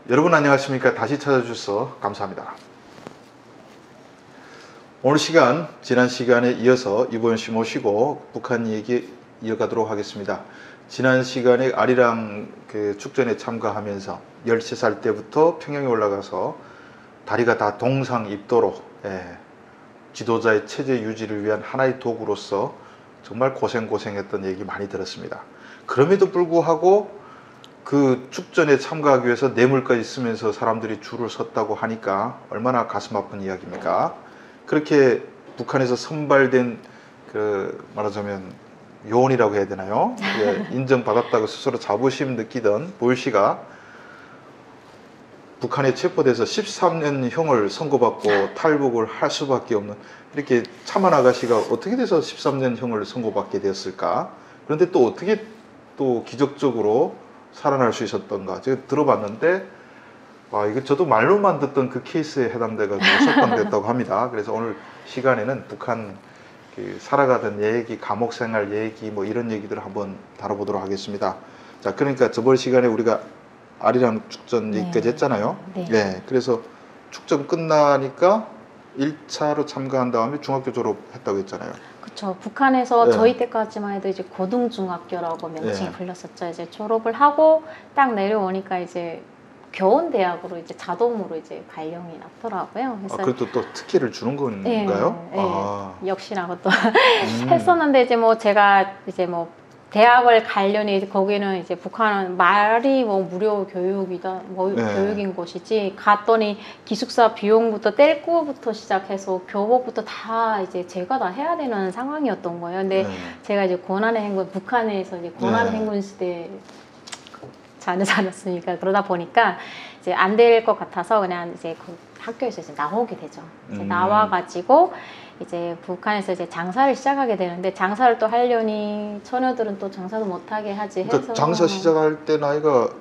여러분 안녕하십니까? 다시 찾아주셔서 감사합니다. 오늘 시간, 지난 시간에 이어서 이보연 씨 모시고 북한 얘기 이어가도록 하겠습니다. 지난 시간에 아리랑 축전에 참가하면서 13살 때부터 평양에 올라가서 다리가 다 동상입도로 지도자의 체제 유지를 위한 하나의 도구로서 정말 고생했던 얘기 많이 들었습니다. 그럼에도 불구하고 그 축전에 참가하기 위해서 뇌물까지 쓰면서 사람들이 줄을 섰다고 하니까 얼마나 가슴 아픈 이야기입니까? 그렇게 북한에서 선발된 말하자면 요원이라고 해야 되나요? 인정받았다고 스스로 자부심 느끼던 보일 씨가 북한에 체포돼서 13년형을 선고받고 탈북을 할 수밖에 없는, 이렇게 참한 아가씨가 어떻게 돼서 13년형을 선고받게 되었을까? 그런데 또 어떻게 또 기적적으로 살아날 수 있었던가? 제가 들어봤는데 이거 저도 말로만 듣던 그 케이스에 해당돼가지고 석방됐다고 합니다. 그래서 오늘 시간에는 북한 살아가던 얘기, 감옥생활 얘기, 뭐 이런 얘기들을 한번 다뤄보도록 하겠습니다. 자, 그러니까 저번 시간에 우리가 아리랑 축전 얘기까지 했잖아요. 네. 그래서 축전 끝나니까 1차로 참가한 다음에 중학교 졸업했다고 했잖아요. 그렇죠. 북한에서 저희 때까지만 해도 이제 고등중학교라고 명칭이 불렸었죠. 이제 졸업을 하고 딱 내려오니까 이제 교원대학으로 이제 자동으로 이제 발령이 났더라고요. 그래서 그것도 또 특혜를 주는 건가요? 역시나 그것도 했었는데 이제 뭐 제가 이제 뭐 대학을 가려니 거기는 이제 북한은 말이 뭐 무료 교육이다 교육인 곳이지, 갔더니 기숙사 비용부터 뗄거부터 시작해서 교복부터 다 이제 제가 다 해야 되는 상황이었던 거예요. 근데 제가 이제 고난의 행군, 북한에서 이제 고난의 행군 시대 자녀잖았으니까, 그러다 보니까 이제 안 될 것 같아서 그냥 이제 그 학교에서 이제 나오게 되죠. 이제 나와가지고 이제 북한에서 이제 장사를 시작하게 되는데, 장사를 또 하려니 처녀들은 또 장사도 못하게 하지 해서. 그러니까 장사 시작할 때 나이가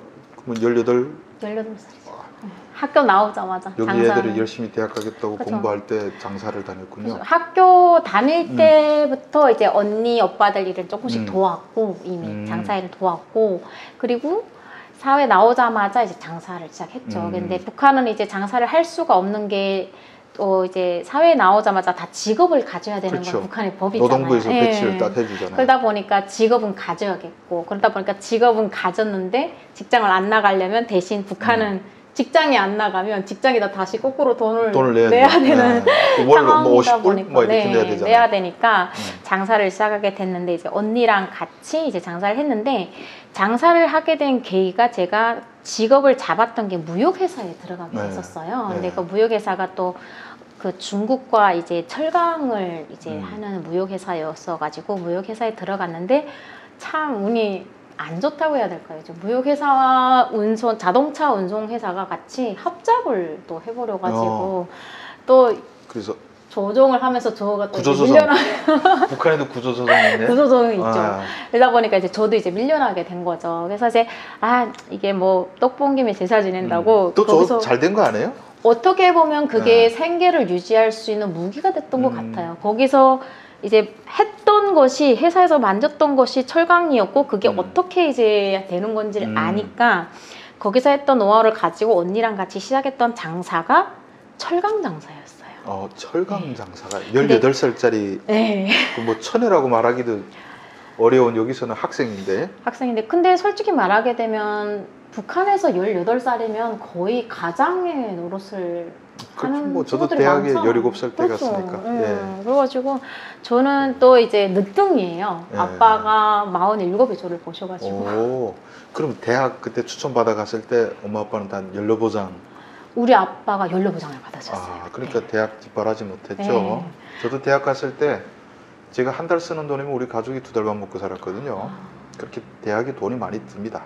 18? 18살이죠. 학교 나오자마자 여기 장사를. 애들이 열심히 대학 가겠다고 그쵸. 공부할 때 장사를 다녔군요. 그쵸. 학교 다닐 때부터 이제 언니 오빠들 일을 조금씩 도왔고, 이미 장사 일을 도왔고, 그리고 사회 나오자마자 이제 장사를 시작했죠. 근데 북한은 이제 장사를 할 수가 없는 게 또 이제 사회에 나오자마자 다 직업을 가져야 되는 건 북한의 법이잖아요. 노동부에서 배치를 딱 해주잖아요. 그러다 보니까 직업은 가져야겠고, 그러다 보니까 직업은 가졌는데 직장을 안 나가려면 대신 북한은 직장이 안 나가면 직장에다 다시 거꾸로 돈을 내야 되는 상황이다 보니까 뭐 이렇게 내야 되잖아요. 내야 되니까 장사를 시작하게 됐는데, 이제 언니랑 같이 이제 장사를 했는데, 장사를 하게 된 계기가 제가 직업을 잡았던 게 무역회사에 들어가게 됐었어요. 근데 그 무역회사가 또 그 중국과 이제 철강을 이제 하는 무역회사였어가지고 무역회사에 들어갔는데 참 운이 안 좋다고 해야 될까요? 무역회사와 자동차 운송회사가 같이 합작을 또 해버려가지고 또 그래서 조종을 하면서 저가 또 구조조정. 북한에도 구조조정이 있네. 구조조정이 있죠. 그러다 보니까 이제 저도 이제 밀려나게 된 거죠. 그래서 이제 이게 뭐 떡 본 김에 제사 지낸다고. 또 잘 된 거 아니에요? 어떻게 보면 그게 생계를 유지할 수 있는 무기가 됐던 것 같아요. 거기서 이제 했던 것이, 회사에서 만졌던 것이 철강이었고, 그게 어떻게 이제 되는 건지를 아니까 거기서 했던 노하우를 가지고 언니랑 같이 시작했던 장사가 철강 장사였어요. 철강 장사가 18살짜리 뭐 처녀라고 말하기도 어려운, 여기서는 학생인데 근데 솔직히 말하게 되면 북한에서 18살이면 거의 가장의 노릇을 하는 뭐 저도 친구들이 대학에 많죠. 17살 때 갔으니까. 그래가지고 저는 또 이제 늦둥이에요. 아빠가 47에 저를 보셔가지고. 그럼 대학 그때 추천받아 갔을 때 엄마 아빠는 다 연료보장? 우리 아빠가 연료보장을 받으셨어요. 그러니까 대학 뒷바라지 못했죠. 저도 대학 갔을 때 제가 한 달 쓰는 돈이면 우리 가족이 2달만 먹고 살았거든요. 그렇게 대학에 돈이 많이 듭니다.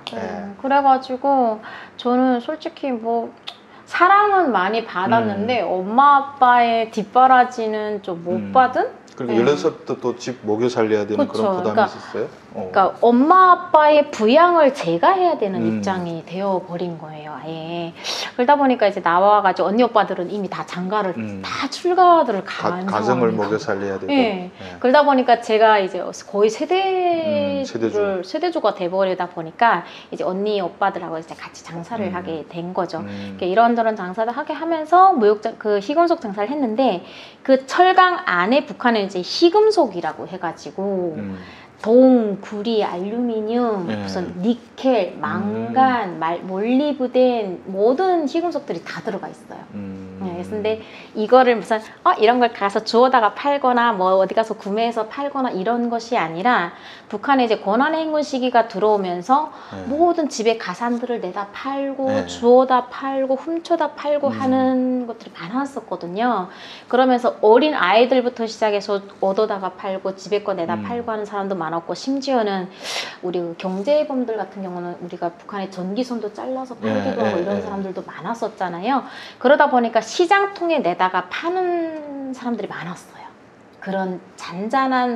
그래가지고 저는 솔직히 뭐 사랑은 많이 받았는데 엄마 아빠의 뒷바라지는 좀 못 받은? 그러니까 네. 16살부터 또 집 먹여 살려야 되는 그쵸. 그런 부담이 그러니까 있었어요? 그러니까 엄마 아빠의 부양을 제가 해야 되는 음. 입장이 되어 버린 거예요, 아예. 그러다 보니까 이제 나와가지고 언니 오빠들은 이미 다 장가를 다 출가들을 간 가정을 상황이고. 먹여 살려야 되고. 네. 네. 그러다 보니까 제가 이제 거의 세대주. 세대주가 돼버리다 보니까 이제 언니 오빠들하고 이제 같이 장사를 하게 된 거죠. 그러니까 이런저런 장사를 하게 하면서 그 희금속 장사를 했는데 그 철강 안에 북한은 이제 희금속이라고 해가지고 동, 구리, 알루미늄, 네. 무슨 니켈, 망간, 몰리브덴 모든 희금속들이 다 들어가 있어요. 네, 근데 이거를 무슨 이런 걸 가서 주워다가 팔거나 뭐 어디 가서 구매해서 팔거나 이런 것이 아니라 북한에 이제 권한의 행군 시기가 들어오면서 모든 집에 가산들을 내다 팔고 주워다 팔고 훔쳐다 팔고 하는 것들이 많았었거든요. 그러면서 어린 아이들부터 시작해서 얻어다가 팔고 집에 거 내다 팔고 하는 사람도 많았고, 심지어는 우리 경제범들 같은 경우는 우리가 북한의 전기선도 잘라서 팔기도 하고 이런 사람들도 많았었잖아요. 그러다 보니까 시장통에 내다가 파는 사람들이 많았어요. 그런 잔잔한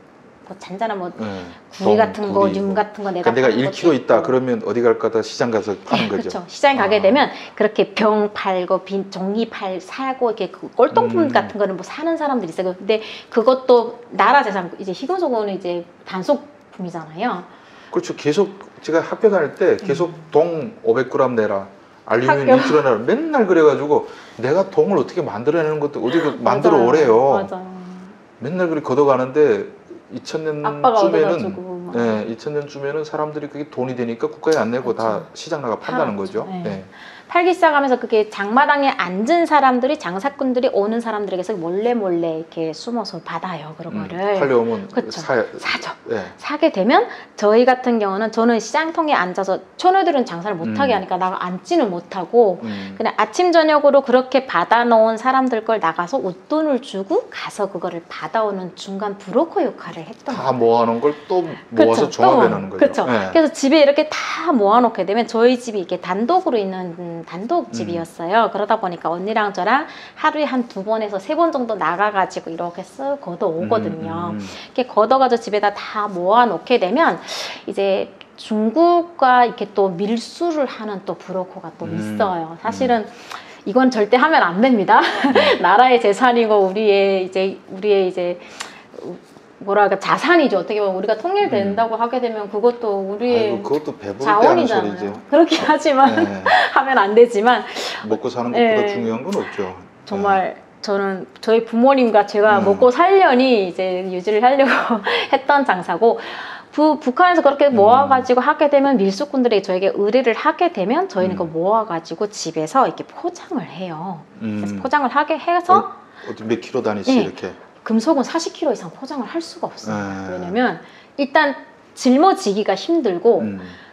구리 같은 거, 듐 같은 거 내가 그러니까 내가 파는 1kg 있다 있고. 그러면 어디 갈까 하다 시장 가서 파는 거죠. 그렇죠. 시장 가게 되면 그렇게 병 팔고 종이 사고 이렇게 그 꼴통품 같은 거는 뭐 사는 사람들이 있어요. 근데 그것도 나라 재산, 이제 희금속은 이제 단속품이잖아요. 그렇죠. 계속 제가 학교 다닐 때 계속 동 500g 내라, 알루미늄 1kg 내라 맨날 그래가지고 내가 동을 어떻게 만들어내는 것도 어디 만들어 오래요. 맞아요. 맨날 그렇게 걷어가는데 아빠가 2000년쯤에는 2000년쯤에는 사람들이 그게 돈이 되니까 국가에 안 내고 다 시장 나가 판다는 거죠. 네. 팔기 시작하면서 그게 장마당에 앉은 사람들이, 장사꾼들이 오는 사람들에게서 몰래 이렇게 숨어서 받아요. 그런 거를 팔려오면 사죠. 네. 사게 되면 저희 같은 경우는 저는 시장통에 앉아서, 처녀들은 장사를 못하게 하니까 나가 앉지는 못하고 그냥 아침 저녁으로 그렇게 받아놓은 사람들 걸 나가서 웃돈을 주고 가서 그거를 받아오는 중간 브로커 역할을 했던 거예요. 다 모아놓은 걸 또 모아서 종합해 놓는 거죠. 그렇죠. 네. 그래서 집에 이렇게 다 모아놓게 되면 저희 집이 이게 단독으로 있는 단독집이었어요. 그러다 보니까 언니랑 저랑 하루에 한 2번에서 3번 정도 나가가지고 이렇게 쓱 걷어오거든요. 이렇게 걷어가지고 집에다 다 모아놓게 되면 이제 중국과 이렇게 또 밀수를 하는 또 브로커가 또 있어요. 사실은 이건 절대 하면 안 됩니다. 나라의 재산이고 우리의 이제 뭐랄까 자산이죠. 어떻게 보면 우리가 통일된다고 하게 되면 그것도 우리의 그것도 배부를 때 하는 자원이잖아요. 소리죠. 그렇게 하지만 하면 안 되지만 먹고 사는 것보다 중요한 건 없죠. 정말 저는 저희 부모님과 제가 먹고 살려니 이제 유지를 하려고 했던 장사고, 북한에서 그렇게 모아가지고 하게 되면 밀수꾼들이 저에게 의뢰를 하게 되면 저희는 그거 모아가지고 집에서 이렇게 포장을 해요. 그래서 포장을 하게 해서 몇 킬로 단위씩 이렇게. 금속은 40kg 이상 포장을 할 수가 없어요. 왜냐면 일단 짊어지기가 힘들고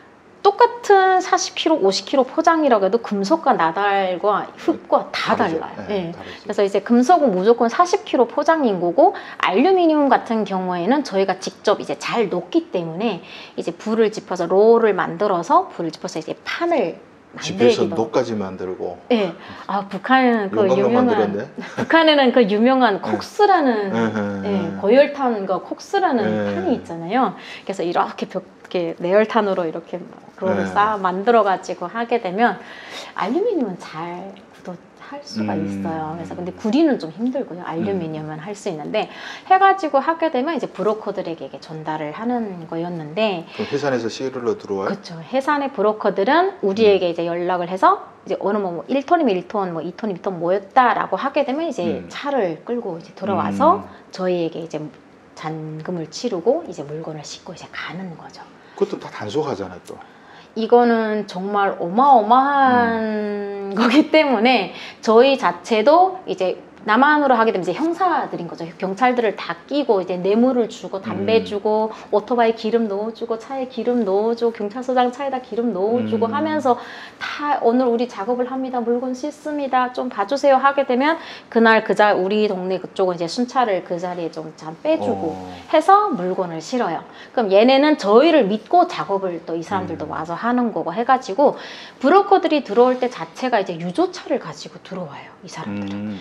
똑같은 40kg, 50kg 포장이라고 해도 금속과 나달과 흙과 다 달라요. 네. 그래서 이제 금속은 무조건 40kg 포장인 거고, 알루미늄 같은 경우에는 저희가 직접 이제 잘 녹기 때문에 이제 불을 짚어서 롤을 만들어서 불을 짚어서 이제 판을 집에서 녹까지 만들고. 네. 북한에는 그 유명한 콕스라는 고열탄 콕스라는 판이 있잖아요. 그래서 이렇게 내열탄으로 이렇게 그거를 만들어 가지고 하게 되면 알루미늄은 잘 할 수가 있어요. 그래서 근데 구리는 좀 힘들고요. 알루미늄은 할 수 있는데 해가지고 하게 되면 이제 브로커들에게 이게 전달을 하는 거였는데. 그럼 해산에서 시르러 들어와요? 그렇죠. 해산의 브로커들은 우리에게 이제 연락을 해서 이제 어느 뭐 1톤이면 1톤, 뭐 2톤이면 2톤 모였다라고 하게 되면 이제 차를 끌고 이제 들어와서 저희에게 이제 잔금을 치르고 이제 물건을 싣고 이제 가는 거죠. 그것도 다 단속하잖아요, 또. 이거는 정말 어마어마한 거기 때문에 저희 자체도 이제 남한으로 하게 되면 이제 형사들인 거죠. 경찰들을 다 끼고 이제 뇌물을 주고 담배 주고 오토바이 기름 넣어주고 차에 기름 넣어주고 경찰서장 차에다 기름 넣어주고 하면서 다 오늘 우리 작업을 합니다. 물건 싣습니다. 좀 봐주세요 하게 되면 그날 우리 동네 그쪽은 이제 순찰을 그 자리에 좀 빼주고 해서 물건을 실어요. 그럼 얘네는 저희를 믿고 작업을 또 이 사람들도 와서 하는 거고 해가지고 브로커들이 들어올 때 자체가 이제 유조차를 가지고 들어와요. 이 사람들은. 일반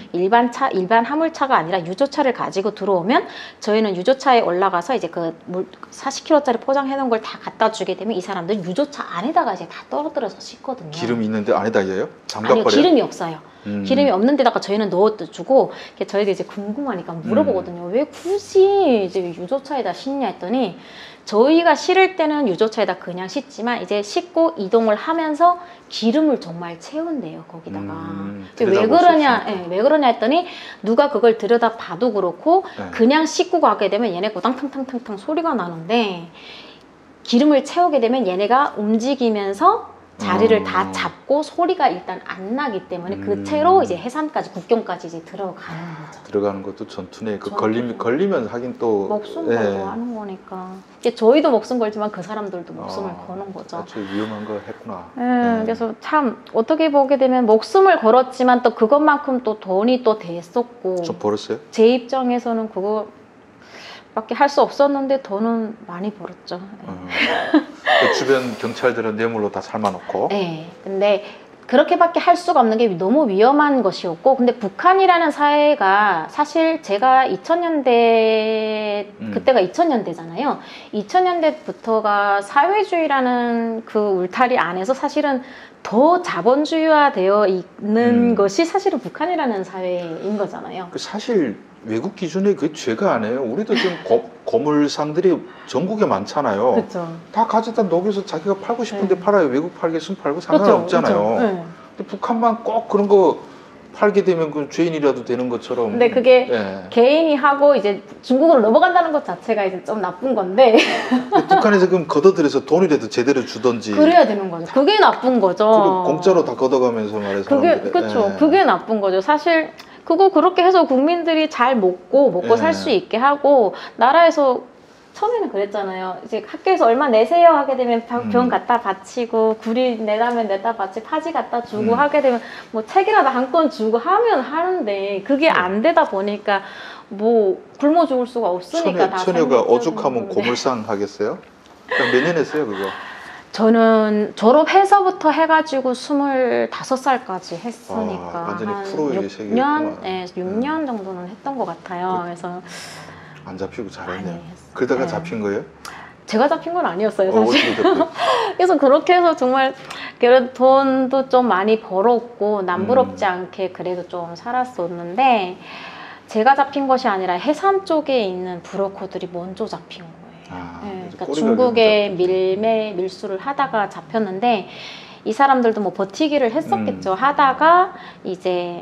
일반 화물차가 아니라 유조차를 가지고 들어오면 저희는 유조차에 올라가서 이제 그 40kg짜리 포장해 놓은 걸 다 갖다 주게 되면 이 사람들 유조차 안에다가 이제 다 떨어뜨려서 싣거든요. 기름 있는데 안에다 해요? 아니요, 장갑 버려요? 기름이 없어요. 기름이 없는 데다가 저희는 넣어주고 저희도 이제 궁금하니까 물어보거든요. 왜 굳이 이제 유조차에다 싣냐 했더니 저희가 실을 때는 유조차에다 그냥 싣지만 이제 싣고 이동을 하면서 기름을 정말 채운대요, 거기다가. 왜 그러냐, 왜 그러냐 했더니 누가 그걸 들여다 봐도 그렇고 그냥 싣고 가게 되면 얘네 고당탕탕탕탕 소리가 나는데 기름을 채우게 되면 얘네가 움직이면서 자리를 다 잡고 소리가 일단 안 나기 때문에 그 채로 이제 해산까지 국경까지 이제 들어가는 거죠. 들어가는 것도 전투네. 그 걸리면 하긴 또 목숨 걸고 하는 거니까. 저희도 목숨 걸지만 그 사람들도 목숨을 거는 거죠. 아주 위험한 거 했구나. 그래서 참 어떻게 보게 되면 목숨을 걸었지만 또 그것만큼 또 돈이 또 됐었고. 좀 벌었어요? 제 입장에서는 그거 밖에 할 수 없었는데 돈은 많이 벌었죠. 그 주변 경찰들은 뇌물로 다 삶아놓고. 네. 근데 그렇게밖에 할 수가 없는 게 너무 위험한 것이었고, 근데 북한이라는 사회가 사실 제가 2000년대 그때가 2000년대잖아요. 2000년대부터가 사회주의라는 그 울타리 안에서 사실은 더 자본주의화되어 있는 것이 사실은 북한이라는 사회인 거잖아요. 사실 외국 기준에 그게 죄가 아니에요. 우리도 지금 거물상들이 전국에 많잖아요. 그렇죠. 다 가져다 녹여서 자기가 팔고 싶은데 팔아요. 외국 팔겠으면 팔고 상관없잖아요. 네. 근데 북한만 꼭 그런 거 팔게 되면 그 죄인이라도 되는 것처럼. 근데 그게 개인이 하고 이제 중국으로 넘어간다는 것 자체가 이제 좀 나쁜 건데. 근데 북한에서 그럼 걷어들여서 돈이라도 제대로 주던지. 그래야 되는 거죠. 그게 나쁜 거죠. 그리고 공짜로 다 걷어가면서 말해서. 그게 그렇죠. 그게 나쁜 거죠. 사실 그거 그렇게 해서 국민들이 잘 먹고 살 수 있게 하고 나라에서 처음에는 그랬잖아요. 이제 학교에서 얼마 내세요 하게 되면 병 갖다 바치고 구리 내라면 내다 바치 파지 갖다 주고 하게 되면 뭐 책이라도 한 권 주고 하면 하는데 그게 안 되다 보니까 뭐 굶어 죽을 수가 없으니까 처녀가 오죽하면 고물상 하겠어요? 몇 년 했어요 그거? 저는 졸업해서부터 해가지고 25살까지 했으니까 완전히 한 프로의 6년, 6년 정도는 했던 것 같아요. 그래서 안 잡히고 잘했네요. 그러다가 잡힌 거예요? 제가 잡힌 건 아니었어요, 사실. 그래서 그렇게 해서 정말 돈도 좀 많이 벌었고 남부럽지 않게 그래도 좀 살았었는데 제가 잡힌 것이 아니라 해산 쪽에 있는 브로커들이 먼저 잡힌 거예요. 그러니까 중국에 밀수를 하다가 잡혔는데 이 사람들도 뭐 버티기를 했었겠죠. 하다가 이제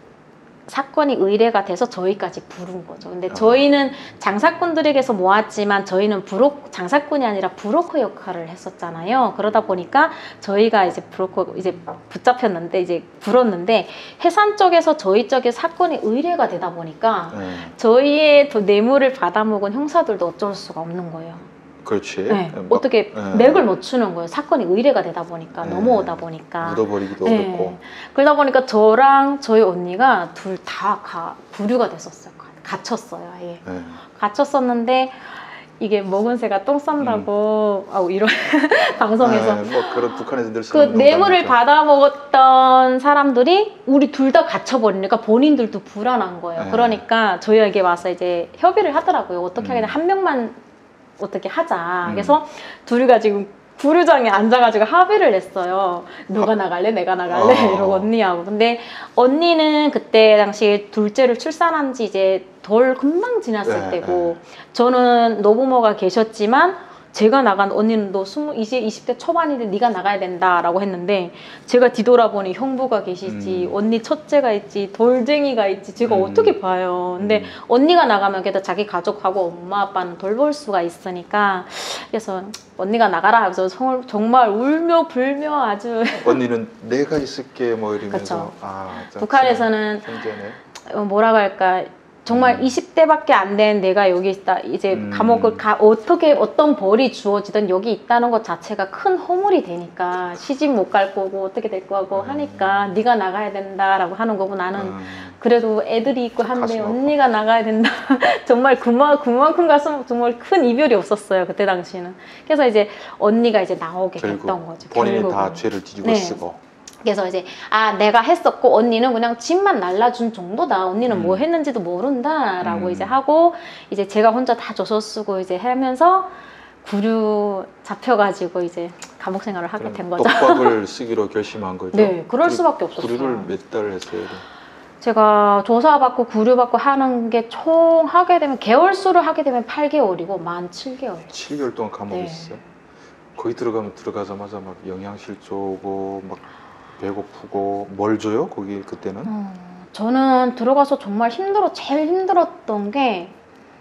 사건이 의뢰가 돼서 저희까지 부른 거죠. 근데 저희는 장사꾼들에게서 모았지만 저희는 장사꾼이 아니라 브로커 역할을 했었잖아요. 그러다 보니까 저희가 이제 브로커 이제 붙잡혔는데 이제 불었는데 해산 쪽에서 저희 쪽에 사건이 의뢰가 되다 보니까 저희의 뇌물을 받아먹은 형사들도 어쩔 수가 없는 거예요. 그렇지. 어떻게 맥을 못 추는 거예요. 사건이 의뢰가 되다 보니까 넘어오다 보니까 묻어버리기도 어렵고. 그러다 보니까 저랑 저희 언니가 둘 다 부류가 됐었어요. 갇혔어요. 아예. 갇혔었는데 이게 먹은 새가 똥 싼다고 이런 방송에서 뭐 그런 북한에서 늘 그 뇌물을 받아먹었던 사람들이 우리 둘 다 갇혀버리니까 본인들도 불안한 거예요. 그러니까 저희에게 와서 이제 협의를 하더라고요. 어떻게 하겠냐, 한 명만 어떻게 하자. 그래서 둘이가 지금 부류장에 앉아가지고 합의를 했어요. 너가 나갈래? 내가 나갈래? 이러고 언니하고. 근데 언니는 그때 당시에 둘째를 출산한 지 이제 덜 금방 지났을 때고 저는 노부모가 계셨지만 제가 나간 언니는 너 이제 20대 초반인데 네가 나가야 된다라고 했는데 제가 뒤돌아보니 형부가 계시지 언니 첫째가 있지 돌쟁이가 있지 제가 어떻게 봐요. 근데 언니가 나가면 그래도 자기 가족하고 엄마 아빠는 돌볼 수가 있으니까 그래서 언니가 나가라 하면서 정말 울며 불며 아주 언니는 내가 있을게 뭐 이러면서 북한에서는 뭐라고 할까 정말 20대밖에 안 된 내가 여기 있다. 이제 감옥을 어떤 벌이 주어지든 여기 있다는 것 자체가 큰 허물이 되니까 시집 못 갈 거고 어떻게 될 거고 하니까 네가 나가야 된다라고 하는 거고 나는 그래도 애들이 있고 한데 언니가 나가야 된다. 정말 그만큼 가서 정말 큰 이별이 없었어요. 그때 당시는. 그래서 이제 언니가 이제 나오게 됐던 거죠. 본인이 다 죄를 뒤집어 쓰고. 그래서 이제 내가 했었고 언니는 그냥 집만 날라준 정도다. 언니는 뭐 했는지도 모른다라고 이제 하고 이제 제가 혼자 다 조서 쓰고 이제 하면서 구류 잡혀가지고 이제 감옥 생활을 하게 된 거죠. 독박을 쓰기로 결심한 거죠? 네, 그럴 수밖에 없었어요. 구류를 몇 달 했어요? 제가 조사받고 구류받고 하는 게 총 하게 되면 개월수를 하게 되면 8개월이고 만 7개월. 7개월 동안 감옥에 네. 있어요? 거기 들어가자마자 막 영양실조 오고 막 배고프고 뭘 줘요? 거기 그때는? 저는 들어가서 정말 제일 힘들었던 게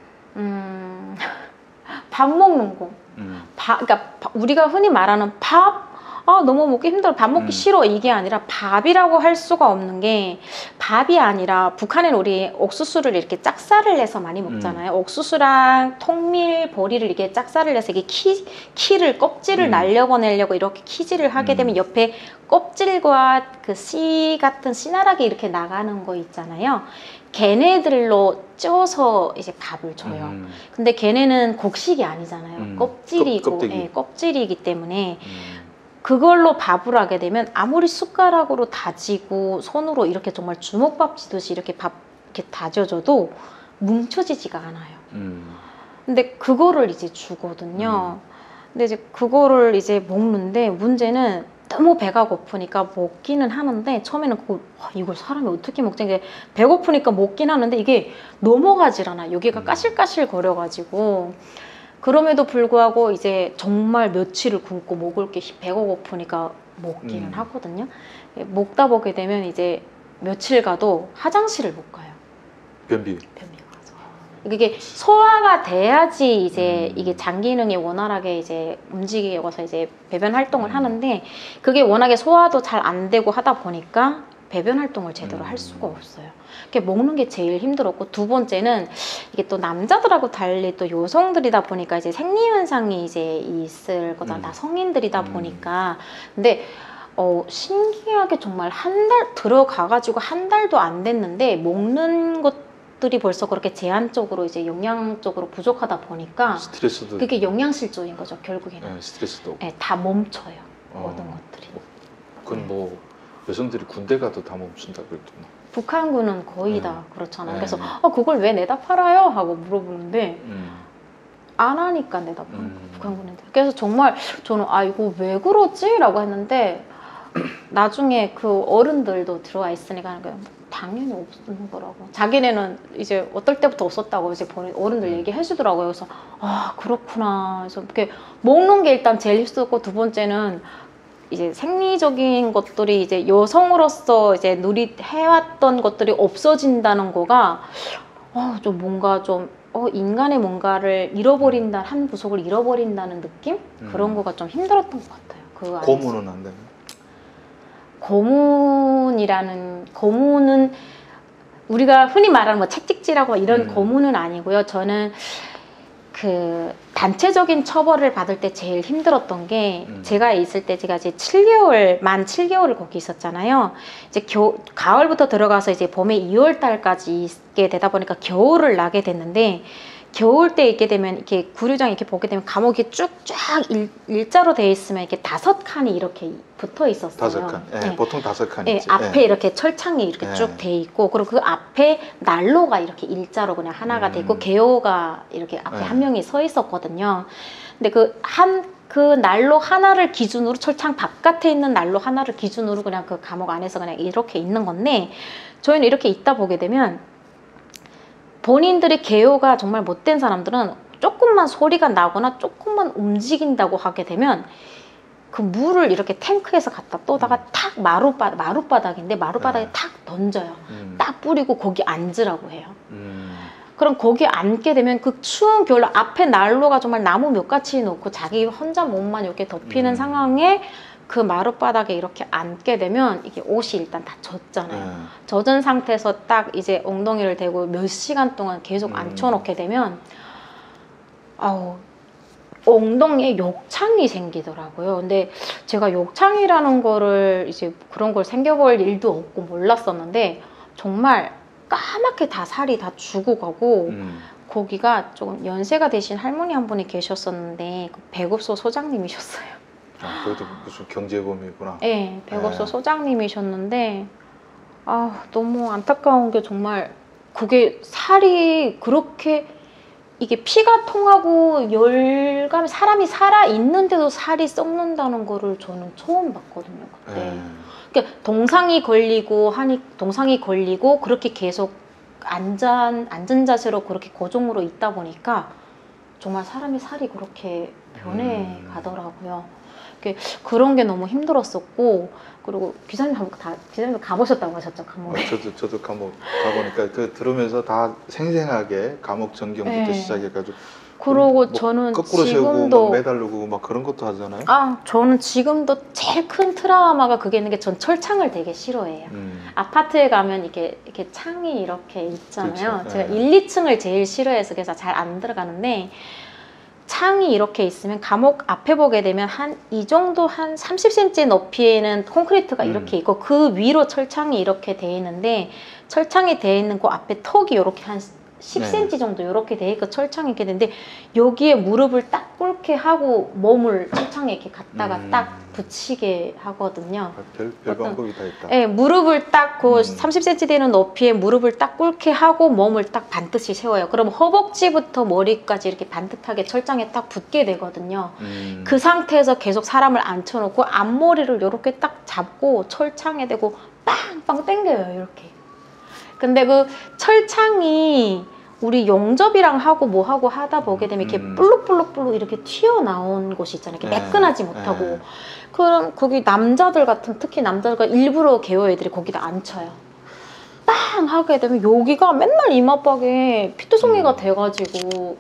밥 먹는 거. 그러니까 우리가 흔히 말하는 밥, 너무 먹기 힘들어, 밥 먹기 싫어, 이게 아니라 밥이라고 할 수가 없는 게 밥이 아니라 북한에는 우리 옥수수를 이렇게 짝살을 내서 많이 먹잖아요. 옥수수랑 통밀, 보리를 이렇게 짝살을 내서 이게 키를 껍질을 날려보내려고 이렇게 키질을 하게 되면 옆에 껍질과 그 씨 같은 씨나락이 이렇게 나가는 거 있잖아요. 걔네들로 쪄서 이제 밥을 줘요. 근데 걔네는 곡식이 아니잖아요. 껍질이고 껍질이기 때문에 그걸로 밥을 하게 되면 아무리 숟가락으로 다지고 손으로 이렇게 정말 주먹밥 지듯이 이렇게 밥 이렇게 다져줘도 뭉쳐지지가 않아요. 근데 그거를 이제 주거든요. 근데 이제 그거를 이제 먹는데 문제는 너무 배가 고프니까 먹기는 하는데 처음에는 이걸 사람이 어떻게 먹지? 이게 배고프니까 먹긴 하는데 이게 넘어가질 않아. 여기가 까실까실 거려가지고 그럼에도 불구하고 이제 정말 며칠을 굶고 먹을 게 배가 고프니까 먹기는 하거든요. 먹다 보게 되면 이제 며칠 가도 화장실을 못 가요. 변비. 이게 소화가 돼야지 이제 이게 장 기능이 원활하게 이제 움직여서 이제 배변 활동을 하는데 그게 워낙에 소화도 잘 안 되고 하다 보니까 배변 활동을 제대로 할 수가 없어요. 먹는 게 제일 힘들었고 두 번째는 이게 또 남자들하고 달리 또 여성들이다 보니까 이제 생리 현상이 이제 있을 거잖아. 다 성인들이다 보니까 근데 신기하게 정말 한 달 들어가가지고 한 달도 안 됐는데 먹는 것들이 벌써 그렇게 제한적으로 이제 영양적으로 부족하다 보니까 스트레스도 그게 영양실조인 거죠 결국에는. 네, 스트레스도 네, 다 멈춰요. 모든 것들이. 그건 뭐 여성들이 군대 가도 다 멈춘다 그랬구나. 북한군은 거의 다 그렇잖아요. 그래서 그걸 왜 내다 팔아요? 하고 물어보는데 안 하니까 내다 팔아요. 북한군인들. 그래서 정말 저는 이거 왜 그러지? 라고 했는데 나중에 그 어른들도 들어와 있으니까 당연히 없는 거라고. 자기네는 이제 어떨 때부터 없었다고 이제 어른들 얘기해 주더라고요. 그래서 그렇구나. 그래서 이렇게 먹는 게 일단 제일 힘들었고 두 번째는 이제 생리적인 것들이 이제 여성으로서 이제 해왔던 것들이 없어진다는 거가 좀 뭔가 좀 인간의 뭔가를 잃어버린다, 한 부속을 잃어버린다는 느낌? 그런 거가 좀 힘들었던 것 같아요. 고문은 안 되나요? 고문은 우리가 흔히 말하는 뭐 책찍질하고 이런 고문은 아니고요. 저는 그 단체적인 처벌을 받을 때 제일 힘들었던 게 제가 있을 때 제가 이제 만 7개월을 거기 있었잖아요. 이제 가을부터 들어가서 이제 봄에 2월 달까지 있게 되다 보니까 겨울을 나게 됐는데 겨울 때 있게 되면 이렇게 구류장 이렇게 보게 되면 감옥이 쭉쫙 일자로 되어 있으면 이렇게 5칸이 이렇게 붙어 있었어요. 5칸. 네. 보통 5칸이지. 네, 앞에 이렇게 철창이 이렇게 쭉 돼 있고 그리고 그 앞에 난로가 이렇게 일자로 그냥 하나가 돼 있고 개호가 이렇게 앞에 한 명이 서 있었거든요. 근데 그 난로 하나를 기준으로 철창 바깥에 있는 난로 하나를 기준으로 그냥 그 감옥 안에서 그냥 이렇게 있는 건데 저희는 이렇게 있다 보게 되면 본인들의 개요가 정말 못된 사람들은 조금만 소리가 나거나 조금만 움직인다고 하게 되면 그 물을 이렇게 탱크에서 갖다 떠다가 탁 마룻바닥인데 마룻바닥에 탁 던져요. 딱 뿌리고 거기 앉으라고 해요. 그럼 거기 앉게 되면 그 추운 겨울 앞에 난로가 정말 나무 몇 가지 놓고 자기 혼자 몸만 이렇게 덮이는 상황에 그 마룻바닥에 이렇게 앉게 되면 이게 옷이 일단 다 젖잖아요. 젖은 상태에서 딱 이제 엉덩이를 대고 몇 시간 동안 계속 앉혀놓게 되면 엉덩이에 욕창이 생기더라고요. 근데 제가 욕창이라는 거를 이제 그런 걸 생겨볼 일도 없고 몰랐었는데 정말 까맣게 다 살이 다 죽어가고 거기가 조금 연세가 되신 할머니 한 분이 계셨었는데 그 배급소 소장님이셨어요. 아, 그래도 무슨 경제범이구나. 네, 백업소 네. 소장님이셨는데 아, 너무 안타까운 게 정말 그게 살이 그렇게 이게 피가 통하고 열감이 사람이 살아 있는데도 살이 썩는다는 거를 저는 처음 봤거든요 그때. 네. 그러니까 동상이 걸리고 그렇게 계속 앉은 자세로 그렇게 고정으로 있다 보니까 정말 사람이 살이 그렇게 변해 가더라고요. 그런 게 너무 힘들었었고, 그리고 기사님도 가보셨다고 하셨죠, 감옥에. 저도 감옥 가보니까 그 들으면서 다 생생하게 감옥 전경부터 네. 시작해가지고 그러고 뭐 저는 거꾸로 세우고 지금도 막 매달르고 막 그런 것도 하잖아요. 저는 지금도 제일 큰 트라우마가 그게 있는 게 전 철창을 되게 싫어해요. 아파트에 가면 이렇게 창이 이렇게 있잖아요. 그렇죠. 제가 네. 1, 2층을 제일 싫어해서 그래서 잘 안 들어가는데 창이 이렇게 있으면 감옥 앞에 보게 되면 이 정도 한 30cm 높이에는 콘크리트가 이렇게 있고 그 위로 철창이 이렇게 돼 있는데 철창이 돼 있는 그 앞에 턱이 이렇게 한 10cm 정도 이렇게 돼 있고 철창이 이렇게 되는데 여기에 무릎을 딱 꿇게 하고 몸을 철창에 이렇게 갖다가 딱 붙이게 하거든요. 별 방법이 다 있다. 네, 무릎을 딱 그 30cm 되는 높이에 무릎을 딱 꿇게 하고 몸을 딱 반듯이 세워요. 그럼 허벅지부터 머리까지 이렇게 반듯하게 철장에 딱 붙게 되거든요. 그 상태에서 계속 사람을 앉혀놓고 앞머리를 이렇게 딱 잡고 철창에 대고 빵빵 당겨요, 이렇게. 근데 그 철창이 우리 용접이랑 하고 뭐 하고 하다 보게 되면 이렇게 볼록볼록 이렇게 튀어나온 곳이 있잖아요. 이렇게 매끈하지 못하고. 그럼 거기 특히 남자들 일부러 개호 애들이 거기다 앉혀요. 빵 하게 되면 여기가 맨날 이마박에 피투성이가 돼가지고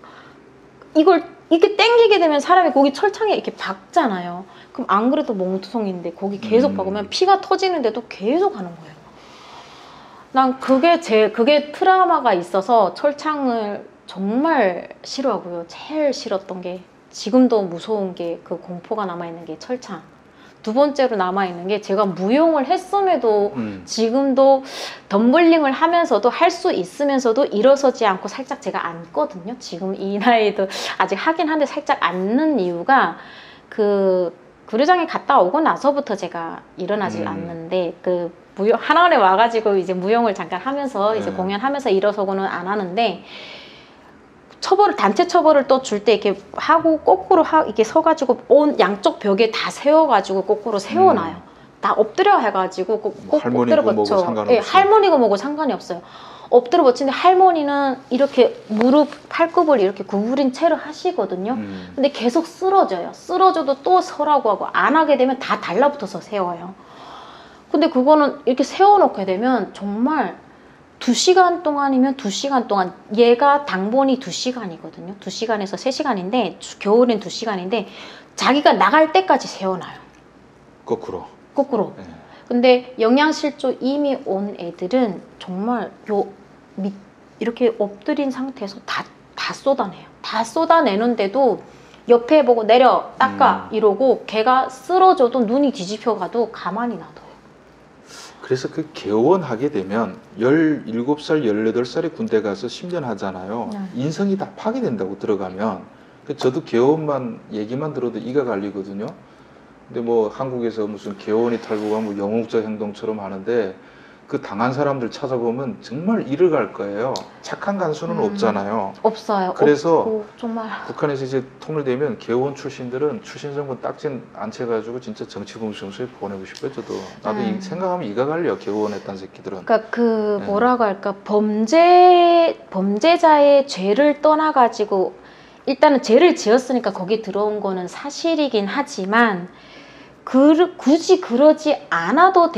이걸 이렇게 당기게 되면 사람이 거기 철창에 이렇게 박잖아요. 그럼 안 그래도 몽투성인데 거기 계속 박으면 피가 터지는데도 계속 하는 거예요. 난 그게 트라우마가 있어서 철창을 정말 싫어하고요. 제일 싫었던 게 지금도 무서운 게 그 공포가 남아있는 게 철창. 두 번째로 남아있는 게 제가 무용을 했음에도 지금도 덤블링을 하면서도 할 수 있으면서도 일어서지 않고 살짝 제가 앉거든요. 지금 이 나이도 아직 하긴 한데 살짝 앉는 이유가 그 구류장에 갔다 오고 나서부터 제가 일어나질 않는데 하나원에 와가지고 이제 무용을 잠깐 하면서 이제 공연하면서 일어서고는 안 하는데 단체 처벌을 또 줄 때 이렇게 하고 거꾸로 이렇게 서가지고 양쪽 벽에 다 세워가지고 거꾸로 세워놔요. 다 엎드려 해가지고 꼭 엎드려 뭐고 버쳐. 상관없어요. 예, 할머니가 뭐고 상관이 없어요. 엎드려 버치는데 할머니는 이렇게 팔굽을 이렇게 구부린 채로 하시거든요. 근데 계속 쓰러져요. 쓰러져도 또 서라고 하고 안 하게 되면 다 달라붙어서 세워요. 근데 그거는 이렇게 세워놓게 되면 정말 2시간 동안이면 2시간 동안 얘가 당번이 2시간이거든요. 2시간에서 3시간인데 겨울엔 2시간인데 자기가 나갈 때까지 세워놔요. 거꾸로. 네. 근데 영양실조 이미 온 애들은 정말 이렇게 엎드린 상태에서 다 쏟아내요. 다 쏟아내는데도 옆에 보고 내려 닦아 이러고 걔가 쓰러져도 눈이 뒤집혀 가도 가만히 놔둬요. 그래서 그 개원하게 되면 17살, 18살에 군대 가서 10년 하잖아요. 인성이 다 파괴된다고 들어가면. 저도 개원만 얘기만 들어도 이가 갈리거든요. 근데 뭐 한국에서 무슨 개원이 탈북하면 뭐 영웅적 행동처럼 하는데 그 당한 사람들 찾아보면 정말 이를 갈 거예요. 착한 간수는 없잖아요. 없어요. 그래서 없고, 정말 북한에서 이제 통일되면 개원 출신들은 출신정보 딱지 안 채가지고 진짜 정치범수용소에 보내고 싶어요. 저도 나도 생각하면 이가 갈려. 개원했다는 새끼들은. 그러니까 뭐라고 할까, 범죄자의 죄를 떠나가지고 일단은 죄를 지었으니까 거기 들어온 거는 사실이긴 하지만 굳이 그러지 않아도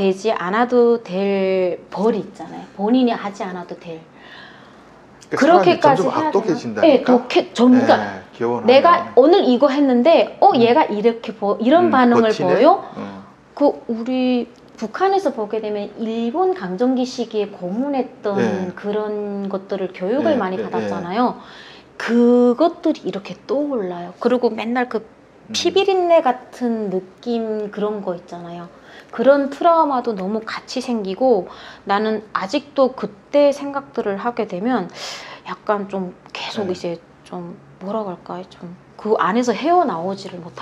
될 벌이 있잖아요. 본인이 하지 않아도 될. 그렇게까지 점점 해야 악독해진다니까. 네, 그러니까 내가 오늘 이거 했는데 얘가 이렇게 이런 반응을 보여? 우리 북한에서 보게 되면 일본 강점기 시기에 고문했던 그런 것들을 교육을 많이 받았잖아요. 그것들이 이렇게 떠올라요. 그리고 맨날 피비린내 같은 느낌 그런 거 있잖아요. 그런 트라우마도 너무 같이 생기고 나는 아직도 그때 생각들을 하게 되면 약간 좀 계속 이제 좀 뭐라고 할까, 좀 그 안에서 헤어나오지를 못하는 것 같아요.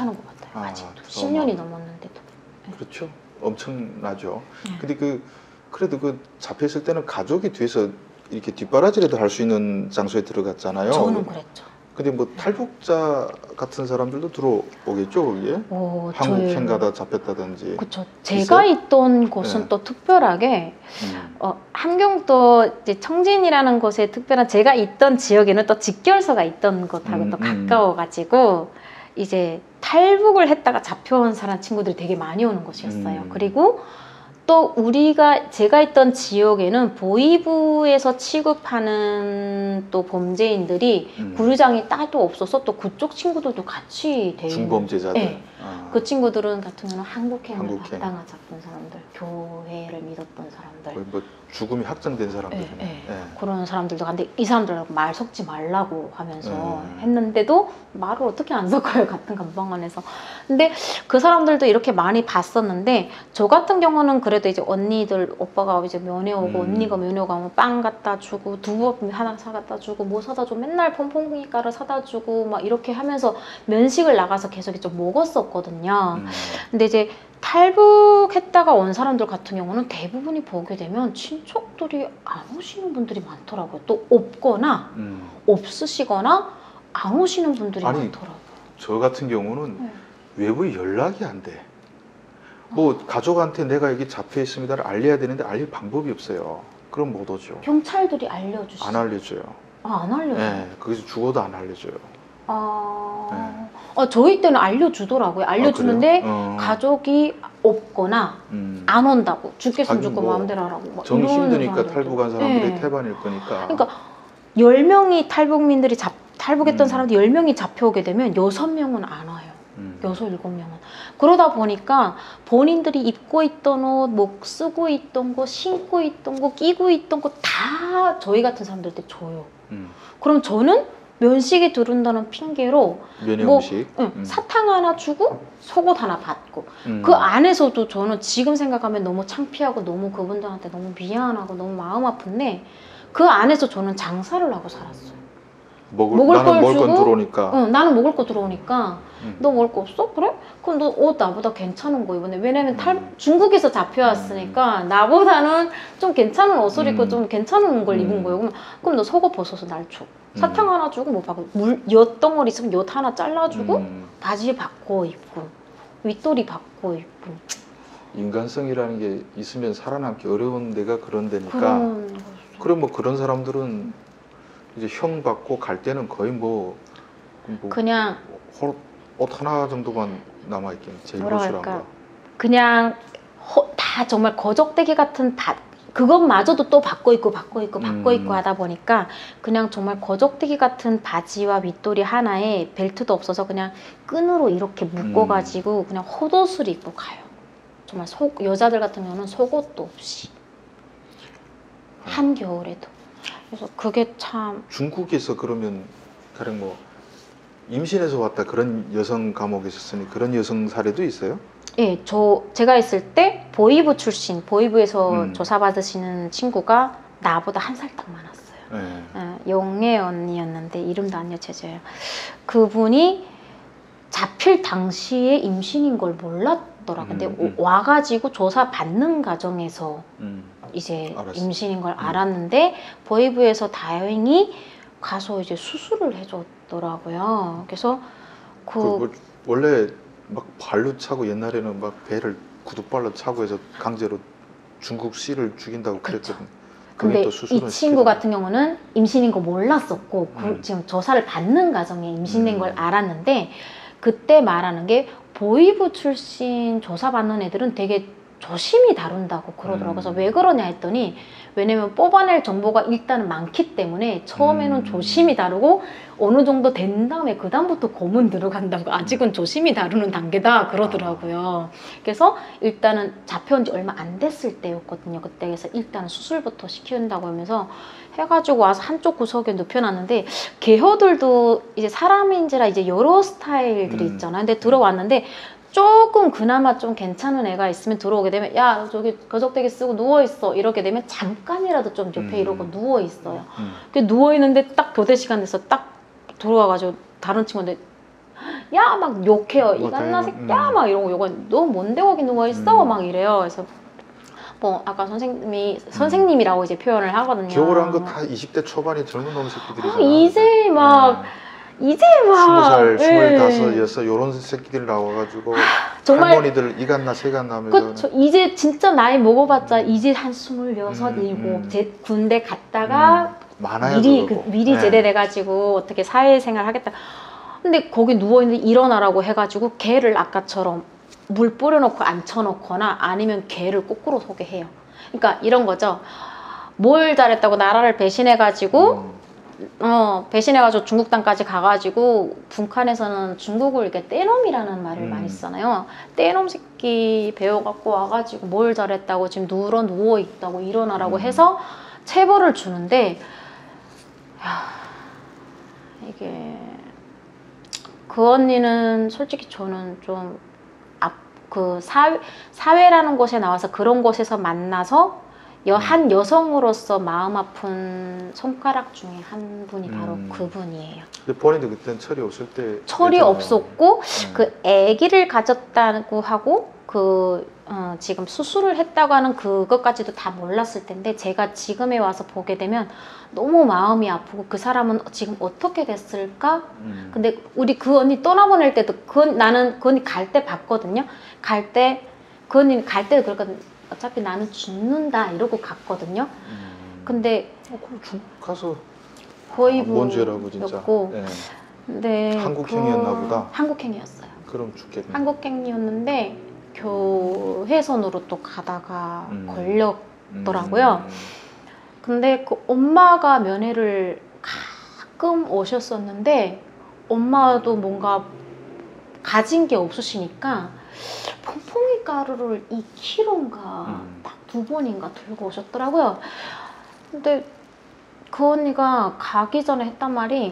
있어요. 아직도 더 10년이 넘었는데도. 그렇죠. 엄청나죠. 네. 근데 그래도 잡혔을 때는 가족이 뒤에서 이렇게 뒷바라지라도 할 수 있는 장소에 들어갔잖아요. 저는 그랬죠. 근데 뭐 탈북자 같은 사람들도 들어오겠죠, 거기에? 오, 한국행 가다 잡혔다든지. 그렇죠. 제가 있어요? 있던 곳은 네. 또 특별하게 함경도 이제 청진이라는 곳에 특별한 제가 있던 지역에는 또 직결소가 있던 곳하고 또 가까워가지고 이제 탈북을 했다가 잡혀온 사람 친구들이 되게 많이 오는 곳이었어요. 그리고 또 제가 있던 지역에는 보이부에서 취급하는 또 범죄인들이 구류장이 따로 없어서 또 그쪽 친구들도 같이 돼 있는. 중범죄자들. 네. 그 친구들은 같은 경우는 한국행을 한국행. 받다가 잡힌 사람들, 교회를 믿었던 사람들, 거의 뭐 죽음이 확정된 사람들이네. 네, 예. 그런 사람들도 근데 이 사람들하고 말 섞지 말라고 하면서 했는데도 말을 어떻게 안 섞어요, 같은 감방 안에서. 근데 그 사람들도 이렇게 많이 봤었는데 저 같은 경우는 그래도 이제 언니들, 오빠가 이제 면회 오고 언니가 면회 오고 하면 빵 갖다 주고 두부 하나 사갖다 주고 뭐 사다 주고 맨날 퐁퐁이가를 사다 주고 막 이렇게 하면서 면식을 나가서 계속 좀 먹었었거든요. 근데 이제 탈북했다가 온 사람들 같은 경우는 대부분이 보게 되면 친척들이 안 오시는 분들이 많더라고요. 또 없거나 없으시거나 안 오시는 분들이 아니, 많더라고요. 저 같은 경우는 외부에 연락이 안 돼. 뭐 가족한테 내가 여기 잡혀 있습니다를 알려야 되는데 알릴 방법이 없어요. 그럼 못 오죠. 경찰들이 알려주시죠? 안 알려줘요. 안 알려줘요? 네, 거기서 죽어도 안 알려줘요. 저희 때는 알려주더라고요. 알려주는데 가족이 없거나 안 온다고. 죽겠으면 죽고 뭐 마음대로 하라고. 막 정이 이러는 힘드니까 사람들도. 탈북한 사람들이 네. 태반일 거니까. 그러니까 10명이 탈북민들이 탈북했던 사람들 10명이 잡혀오게 되면 6명은 안 와요. 6, 7명은. 그러다 보니까 본인들이 입고 있던 옷, 뭐 쓰고 있던 거, 신고 있던 거, 끼고 있던 거 다 저희 같은 사람들한테 줘요. 그럼 저는 면식이 들은다는 핑계로 면회 뭐, 음식. 사탕 하나 주고 속옷 하나 받고 그 안에서도 저는 지금 생각하면 너무 창피하고 너무 그분들한테 너무 미안하고 너무 마음 아픈데 그 안에서 저는 장사를 하고 살았어요. 나는 먹을 건 들어오니까. 나는 먹을 거 들어오니까 너 먹을 거 없어? 그래? 그럼 너 옷 나보다 괜찮은 거 입었네. 왜냐면 중국에서 잡혀왔으니까 나보다는 좀 괜찮은 옷을 입고 좀 괜찮은 걸 입은 거예요. 그럼 너 속옷 벗어서 날 줘. 사탕 하나 주고 뭐 받고 엿덩어리 있으면 엿 하나 잘라주고 바지 바꿔 입고 윗도리 바꿔 입고. 인간성이라는 게 있으면 살아남기 어려운 데가 그런 데니까. 그럼 뭐 그런 사람들은 이제 형 받고 갈 때는 거의 그냥 옷 하나 정도만 남아 있겠네. 제일 고스란한 거. 그냥 다 정말 거적대기 같은 그것마저도 또 바꿔 입고 하다 보니까 그냥 정말 거적대기 같은 바지와 윗도리 하나에 벨트도 없어서 그냥 끈으로 이렇게 묶어가지고 그냥 헛옷을 입고 가요. 정말 여자들 같은 경우는 속옷도 없이 한겨울에도. 그래서 그게 참. 중국에서 그러면 가령 뭐 임신해서 왔다 그런 여성 감옥에 있었으니 그런 여성 사례도 있어요? 예, 제가 있을 때 보이부 출신, 보이부에서 조사받으시는 친구가 나보다 한 살 딱 많았어요. 영애 언니였는데 이름도 안 여쭤져요. 그분이 잡힐 당시에 임신인 걸 몰랐더라고요. 근데 와가지고 조사받는 과정에서 이제 알았어. 임신인 걸 알았는데 보이부에서 다행히 가서 이제 수술을 해줬더라고요. 그래서 원래 막 발로 차고 옛날에는 막 배를 구둣발로 차고 해서 강제로 중국 씨를 죽인다고 그랬거든. 근데 이 친구 같은 경우는 임신인 거 몰랐었고 지금 조사를 받는 과정에 임신된 걸 알았는데 그때 말하는 게 보이부 출신 조사받는 애들은 되게 조심히 다룬다고 그러더라고요. 그래서 왜 그러냐 했더니 왜냐면 뽑아낼 정보가 일단은 많기 때문에 처음에는 조심히 다루고 어느 정도 된 다음에 그 다음부터 고문 들어간다고 아직은 조심히 다루는 단계다 그러더라고요. 그래서 일단은 잡혀온 지 얼마 안 됐을 때였거든요. 그때 그래서 일단 수술부터 시킨다고 하면서 해가지고 와서 한쪽 구석에 눕혀놨는데 개혀들도 이제 사람인지라 이제 여러 스타일들이 있잖아요. 근데 들어왔는데 조금 그나마 좀 괜찮은 애가 있으면 들어오게 되면 야 저기 거적대기 쓰고 누워있어 이렇게 되면 잠깐이라도 좀 옆에 이러고 누워있어요. 누워있는데 딱 교대 시간 돼서 딱 들어와가지고 다른 친구인데 야 막 욕해요. 뭐 이간나 당연히, 새끼야 막 이러고 요건 너 뭔데 거기 누워 있어 막 이래요. 그래서 뭐 아까 선생님이라고 이제 표현을 하거든요. 겨울한 거 다 20대 초반이 젊은 놈 새끼들이잖아. 이제 막 이제 막 20살, 예. 25, 6 요런 새끼들 나와가지고 정말 할머니들 이간나 세간나 하면서 그쵸. 이제 진짜 나이 먹어봤자 이제 한 26, 7 제 군대 갔다가 많아요. 미리 네. 제대돼가지고 어떻게 사회생활 하겠다. 근데 거기 누워있는데 일어나라고 해가지고 걔를 아까처럼 물 뿌려놓고 앉혀놓거나 아니면 걔를 거꾸로 서게 해요. 그러니까 이런 거죠. 뭘 잘했다고 나라를 배신해가지고 배신해가지고 중국 땅까지 가가지고 북한에서는 중국을 이렇게 떼놈이라는 말을 많이 쓰잖아요. 떼놈 새끼 배워갖고 와가지고 뭘 잘했다고 지금 누워있다고 일어나라고 해서 체벌을 주는데 이게 그 언니는 솔직히 저는 좀 그 사회라는 곳에 나와서 그런 곳에서 만나서 한 여성으로서 마음 아픈 손가락 중에 한 분이 바로 그분이에요. 근데 본인도 그때는 철이 없을 때 철이 없었고 그 아기를 가졌다고 하고 지금 수술을 했다고 하는 그것까지도 다 몰랐을 텐데 제가 지금에 와서 보게 되면 너무 마음이 아프고 그 사람은 지금 어떻게 됐을까? 근데 우리 그 언니 떠나보낼 때도 나는 그 언니 갈 때 봤거든요. 그 언니는 갈 때도 그랬거든. 어차피 나는 죽는다 이러고 갔거든요. 근데 그럼 중국 가서 거의 뭔 죄라고 진짜. 네. 근데 한국행이었나 보다. 한국행이었어요. 그럼 죽겠네. 한국행이었는데 교회선으로 또 가다가 걸렸더라고요. 근데 그 엄마가 면회를 가끔 오셨었는데 엄마도 뭔가 가진 게 없으시니까 퐁퐁이 가루를 2kg인가 딱 2번인가 들고 오셨더라고요. 근데 그 언니가 가기 전에 했단 말이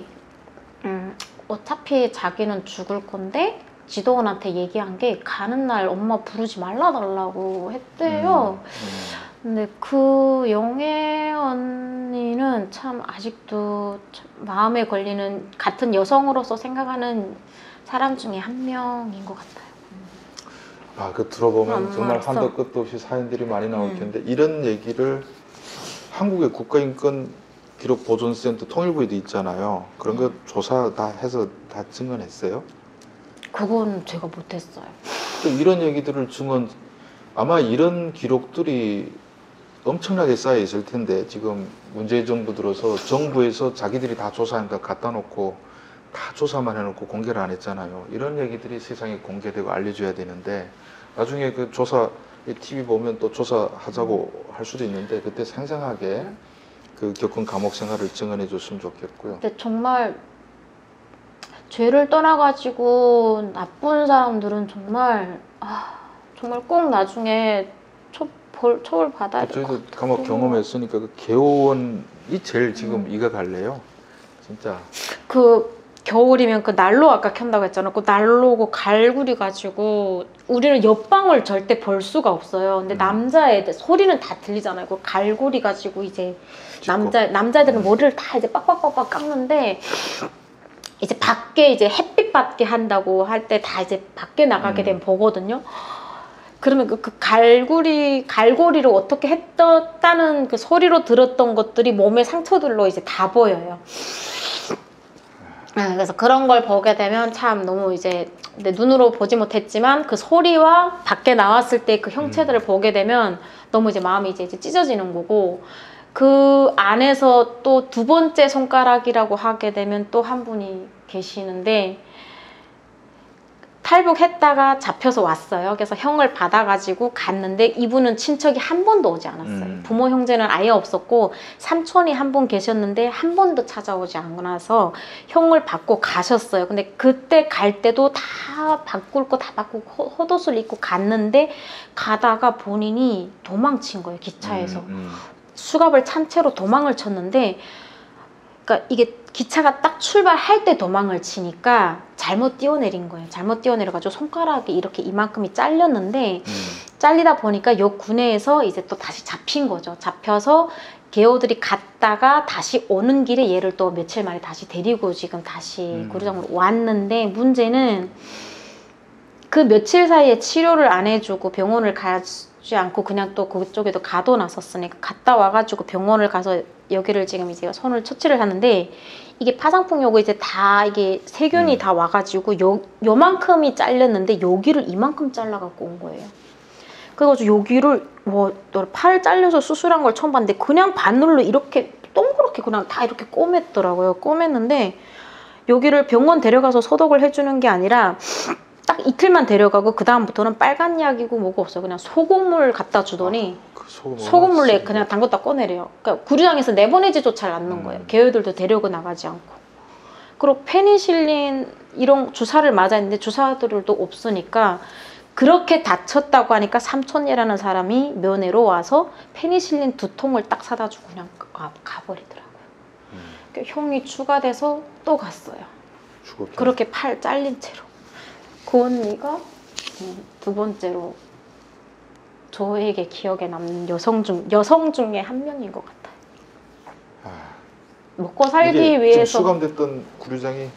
어차피 자기는 죽을 건데 지도원한테 얘기한 게 가는 날 엄마 부르지 말라달라고 했대요. 근데 그 영애 언니는 참 아직도 참 마음에 걸리는 같은 여성으로서 생각하는 사람 중에 한 명인 것 같아요. 그 들어보면 정말 없어. 한도 끝도 없이 사연들이 많이 나올 텐데 이런 얘기를 한국의 국가인권 기록 보존센터 통일부에도 있잖아요. 그런 거 조사 다 해서 다 증언했어요? 그건 제가 못했어요. 또 이런 얘기들을 증언 아마 이런 기록들이 엄청나게 쌓여 있을 텐데 지금 문재인 정부 들어서 정부에서 자기들이 다 조사하니까 갖다 놓고 다 조사만 해놓고 공개를 안 했잖아요. 이런 얘기들이 세상에 공개되고 알려줘야 되는데 나중에 그 조사 TV 보면 또 조사하자고 할 수도 있는데 그때 생생하게 그 겪은 감옥 생활을 증언해 줬으면 좋겠고요. 근데 정말 죄를 떠나가지고 나쁜 사람들은 정말 정말 꼭 나중에 처벌 받아야 될 것 저희도 같아요. 감옥 경험했으니까 그 개원이 제일 지금 이가 갈래요. 진짜. 그 겨울이면 그 난로 아까 켠다고 했잖아. 그 난로고 갈구리 가지고 우리는 옆방을 절대 볼 수가 없어요. 근데 남자애들 소리는 다 들리잖아요. 그 갈구리 가지고 이제 남자애들은 머리를 다 이제 빡빡빡빡 깎는데 이제 밖에 이제 햇빛 받게 한다고 할 때 다 이제 밖에 나가게 되면 보거든요. 그러면 그 갈고리로 어떻게 했다는 그 소리로 들었던 것들이 몸의 상처들로 이제 다 보여요. 그래서 그런 걸 보게 되면 참 너무 이제 내 눈으로 보지 못했지만 그 소리와 밖에 나왔을 때 그 형체들을 보게 되면 너무 이제 마음이 이제 찢어지는 거고 그 안에서 또 두 번째 손가락이라고 하게 되면 또 한 분이 계시는데 탈북했다가 잡혀서 왔어요. 그래서 형을 받아가지고 갔는데 이분은 친척이 한 번도 오지 않았어요. 부모 형제는 아예 없었고 삼촌이 한 분 계셨는데 한 번도 찾아오지 않아서 형을 받고 가셨어요. 근데 그때 갈 때도 다 바꿀 거 다 바꾸고 헛옷을 입고 갔는데 가다가 본인이 도망친 거예요. 기차에서. 수갑을 찬 채로 도망을 쳤는데 그러니까 이게 기차가 딱 출발할 때 도망을 치니까 잘못 뛰어내린 거예요. 잘못 뛰어내려가지고 손가락이 이렇게 이만큼이 잘렸는데 잘리다 보니까 요 군에서 이제 또 다시 잡힌 거죠. 잡혀서 개호들이 갔다가 다시 오는 길에 얘를 또 며칠 만에 다시 데리고 지금 다시 구류장으로 왔는데, 문제는 그 며칠 사이에 치료를 안 해주고 병원을 가지 않고 그냥 또 그쪽에도 가둬놨었으니까, 갔다 와가지고 병원을 가서 여기를 지금 이제 손을 처치를 하는데, 이게 파상풍요고 이제 다 이게 세균이 다 와가지고 요만큼이 잘렸는데 여기를 이만큼 잘라갖고 온 거예요. 그래가지고 여기를 팔 잘려서 수술한 걸 처음 봤는데 그냥 바늘로 이렇게 동그랗게 그냥 다 이렇게 꼬맸더라고요. 꼬맸는데 여기를 병원 데려가서 소독을 해주는 게 아니라 딱 이틀만 데려가고 그 다음부터는 빨간 약이고 뭐고 없어요. 그냥 소금물 갖다 주더니 소금물에 그냥 담궜다 꺼내래요. 그러니까 구류장에서 내보내지조차 않는 거예요. 개회들도 데리고 나가지 않고. 그리고 페니실린 이런 주사를 맞았는데 주사들도 없으니까, 그렇게 다쳤다고 하니까 삼촌이라는 사람이 면회로 와서 페니실린 2통을 딱 사다 주고 그냥 가버리더라고요. 그러니까 형이 추가돼서 또 갔어요. 그렇게 팔 잘린 채로. 그 언니가 2번째로 저에게 기억에 남는 여성 중에 한 명인 것 같아요. 먹고 살기 위해서. 수감됐던 구류장이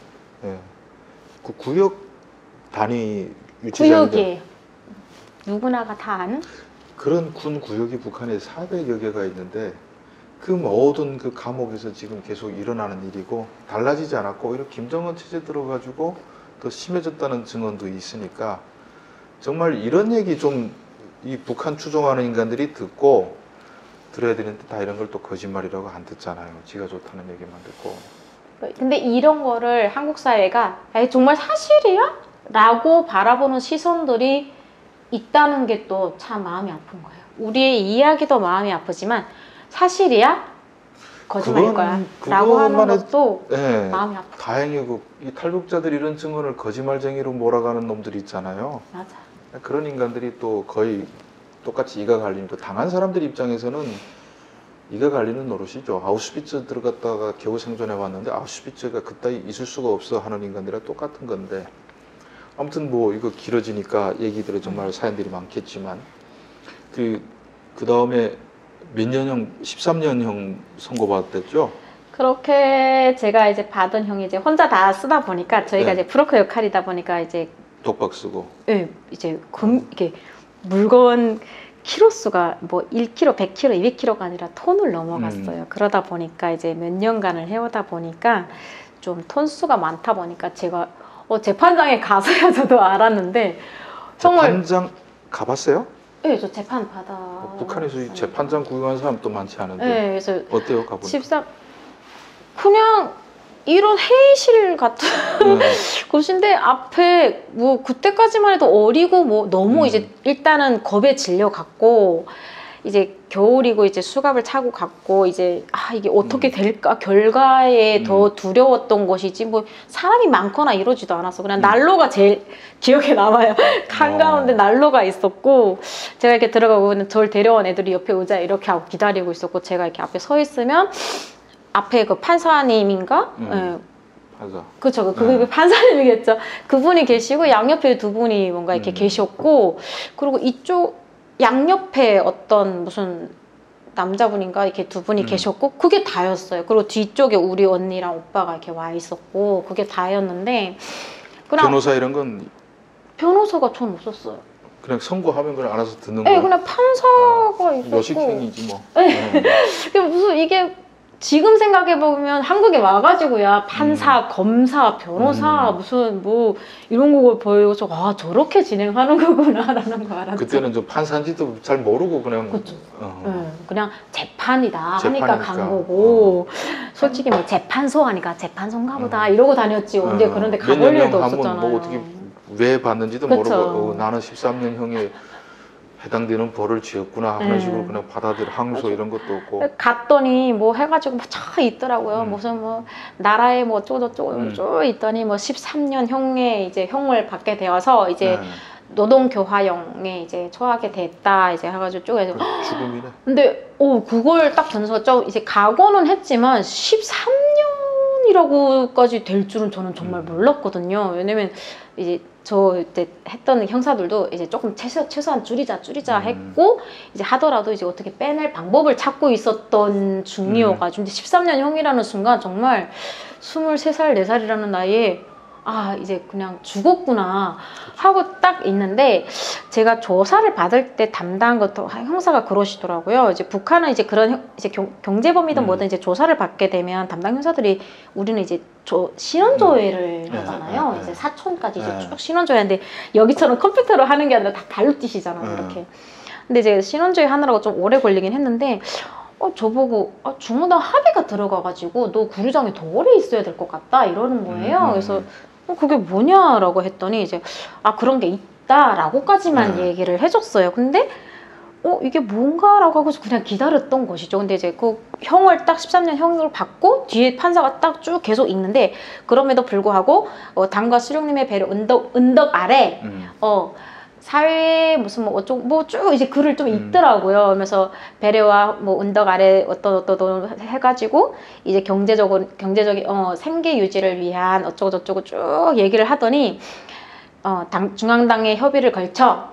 그 구역 단위 위치장인데, 구역이에요. 누구나가 다 아는? 그런 군 구역이 북한에 400여 개가 있는데 그 모든 그 감옥에서 지금 계속 일어나는 일이고, 달라지지 않았고 오히려 김정은 체제 들어가지고 더 심해졌다는 증언도 있으니까, 정말 이런 얘기 좀 이 북한 추종하는 인간들이 듣고 들어야 되는데 다 이런 걸 또 거짓말이라고 안 듣잖아요. 지가 좋다는 얘기만 듣고. 근데 이런 거를 한국 사회가 정말 사실이야? 라고 바라보는 시선들이 있다는 게 또 참 마음이 아픈 거예요. 우리의 이야기도 마음이 아프지만 사실이야? 거짓말일 거야 라고 하는 것도 마음이 아프고. 다행이고, 이 탈북자들이 이런 증언을 거짓말쟁이로 몰아가는 놈들이 있잖아요. 맞아. 그런 인간들이 또 거의 똑같이 이가 갈리는, 또 당한 사람들 입장에서는 이가 갈리는 노릇이죠. 아우슈비츠 들어갔다가 겨우 생존해 왔는데 아우슈비츠가 그따위 있을 수가 없어 하는 인간들이랑 똑같은 건데, 아무튼 뭐 이거 길어지니까 얘기들이 정말 사연들이 많겠지만, 그 다음에 몇 년형, 13년형 선고받았댔죠? 그렇게 제가 이제 받은 형이 이제 혼자 다 쓰다 보니까, 저희가 이제 브로커 역할이다 보니까 이제 독박 쓰고. 네, 이제 이게 물건 키로수가 뭐 1kg, 100kg, 200kg가 아니라 톤을 넘어갔어요. 그러다 보니까 이제 몇 년간을 해오다 보니까 좀 톤수가 많다 보니까 제가 재판장에 가서야 저도 알았는데. 재판장 가봤어요? 네, 저 재판 받아. 북한에서 이 재판장 구경하는 사람 또 많지 않은데. 네, 그래서 어때요, 가보니까? 그냥 이런 회의실 같은 곳인데, 앞에 뭐 그때까지만 해도 어리고 뭐 너무 이제 일단은 겁에 질려갖고, 이제 겨울이고 이제 수갑을 차고 갔고, 이제 이게 어떻게 될까 결과에 더 두려웠던 것이지, 뭐 사람이 많거나 이러지도 않았어. 그냥 난로가 제일 기억에 남아요. 한가운데 난로가 있었고, 제가 이렇게 들어가고 저를 데려온 애들이 옆에 의자에 이렇게 하고 기다리고 있었고, 제가 이렇게 앞에 서 있으면 앞에 그 판사님인가? 판사. 그쵸, 그 판사님이겠죠. 그분이 계시고 양옆에 2분이 뭔가 이렇게 계셨고, 그리고 이쪽 양옆에 어떤 무슨 남자분인가 이렇게 2분이 계셨고, 그게 다였어요. 그리고 뒤쪽에 우리 언니랑 오빠가 이렇게 와 있었고, 그게 다였는데. 변호사 이런 건? 변호사가 전 없었어요. 그냥 선고하면 그냥 알아서 듣는 네, 거야? 그냥 판사가 있었고. 여식행위지 뭐. 네. 무슨 이게 지금 생각해보면 한국에 와가지고야 판사, 검사, 변호사 무슨 뭐 이런 거 보여서 저렇게 진행하는 거구나라는 거 알았죠. 그때는 좀 판사인지도 잘 모르고 그냥. 그렇죠. 그냥 재판이다 하니까 간 거고, 솔직히 뭐 재판소 하니까 재판소인가 보다 이러고 다녔지. 근데 그런데 가볼 일도 없었잖아요. 뭐 어떻게 왜 받는지도 모르고 나는 13년형에 해당되는 벌을 지었구나 하는 식으로 그냥 받아들여. 항소 이런 것도 없고. 갔더니 뭐 해가지고 뭐 저 있더라고요. 무슨 뭐 나라에 뭐 어쩌고저쩌고 쭉 있더니 뭐 13년형에 이제 형을 받게 되어서 이제 노동교화형에 이제 처하게 됐다 이제 해가지고 쭉 해서 죽음이네. 근데 그걸 딱 전서 좀 이제 각오는 했지만 13년이 사촌이라고까지 될 줄은 저는 정말 몰랐거든요. 왜냐면 이제 저 이때 했던 형사들도 이제 조금 최소한 줄이자 했고 이제 하더라도 이제 어떻게 빼낼 방법을 찾고 있었던 중이어가지고 근데 13년 형이라는 순간 정말 23살, 4살이라는 나이에 아 이제 그냥 죽었구나 하고 딱 있는데 제가 조사를 받을 때 담당한 것도 형사가 그러시더라고요. 이제 북한은 이제 그런 이제 경제범이든 뭐든 이제 조사를 받게 되면 담당 형사들이 우리는 이제 신원조회를 하잖아요. 이제 사촌까지 이제 쭉 신원조회하는데 여기처럼 컴퓨터로 하는 게 아니라 다 발로 뛰시잖아요. 이렇게. 근데 이제 신원조회 하느라고 좀 오래 걸리긴 했는데 저보고 중앙당 합의가 들어가가지고 너 구류장에 더 오래 있어야 될 것 같다 이러는 거예요. 그래서 그게 뭐냐라고 했더니 이제 그런 게 있다라고까지만 얘기를 해줬어요. 근데 이게 뭔가라고 하고서 그냥 기다렸던 것이죠. 근데 이제 그 형을 딱 13년 형을 받고 뒤에 판사가 딱 쭉 계속 있는데 그럼에도 불구하고 당과 수령님의 배려 은덕 아래 사회에 무슨 뭐 어쩌고 뭐 쭉 이제 글을 좀 있더라고요. 그러면서 배려와 뭐 은덕 아래 어떤 해가지고 이제 경제적인 생계 유지를 위한 어쩌고 저쩌고 쭉 얘기를 하더니 중앙당의 협의를 걸쳐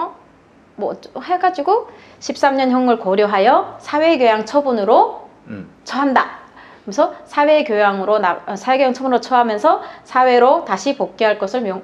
뭐 해가지고 13년형을 고려하여 사회교양 처분으로 처한다. 그래서 사회교양 처분으로 처하면서 사회로 다시 복귀할 것을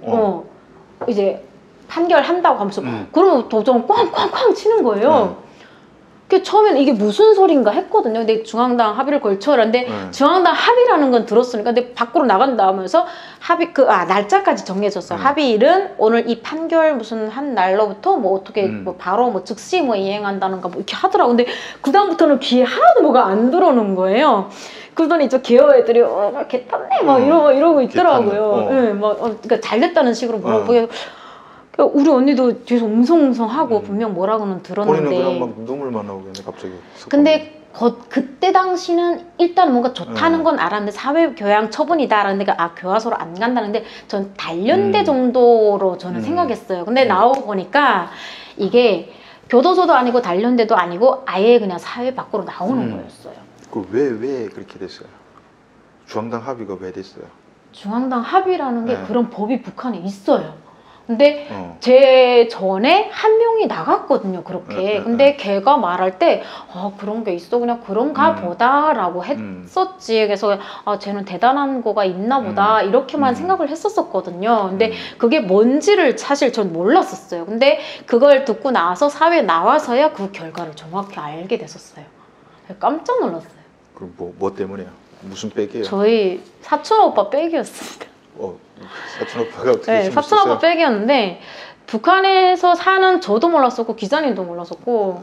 이제 판결한다고 하면서 그러면 도전 꽝꽝꽝 치는 거예요. 그 처음에는 이게 무슨 소린가 했거든요. 근데 중앙당 합의를 걸쳐라는데 중앙당 합의라는 건 들었으니까 근데 밖으로 나간다 하면서 합의 날짜까지 정해졌어요. 합의일은 오늘 이 판결 무슨 한 날로부터 뭐 어떻게 뭐 바로 뭐 즉시 뭐 이행한다는가 뭐 이렇게 하더라고. 근데 그 다음부터는 귀에 하나도 뭐가 안 들어오는 거예요. 그러더니 저 개어 애들이 개탔네 막 이러고 있더라고요. 그러니까 잘 됐다는 식으로 물어보고. 우리 언니도 뒤에서 웅성웅성하고 분명 뭐라고는 들었는데 본인은 그냥 막 눈물만 나오겠네 갑자기. 근데 그때 당시는 일단 뭔가 좋다는 건 알았는데 사회교양 처분이다 라는데 교화소로 안 간다는데 전 단련대 정도로 저는 생각했어요. 근데 나오고 보니까 이게 교도소도 아니고 단련대도 아니고 아예 그냥 사회 밖으로 나오는 거였어요. 왜 그렇게 됐어요? 중앙당 합의가 왜 됐어요? 중앙당 합의라는 게 그런 법이 북한에 있어요. 근데 제 전에 한 명이 나갔거든요 그렇게. 근데 걔가 말할 때 그런 게 있어 그냥 그런가 보다라고 했었지. 그래서 쟤는 대단한 거가 있나 보다 이렇게만 생각을 했었거든요. 근데 그게 뭔지를 사실 전 몰랐었어요. 근데 그걸 듣고 나서 사회에 나와서야 그 결과를 정확히 알게 됐었어요. 깜짝 놀랐어요. 그럼 뭐 때문에요? 무슨 백이에요? 저희 사촌 오빠 백이었습니다. 사촌 오빠가 어떻게 네, 사촌 오빠 백이었는데 북한에서 사는 저도 몰랐었고 기자님도 몰랐었고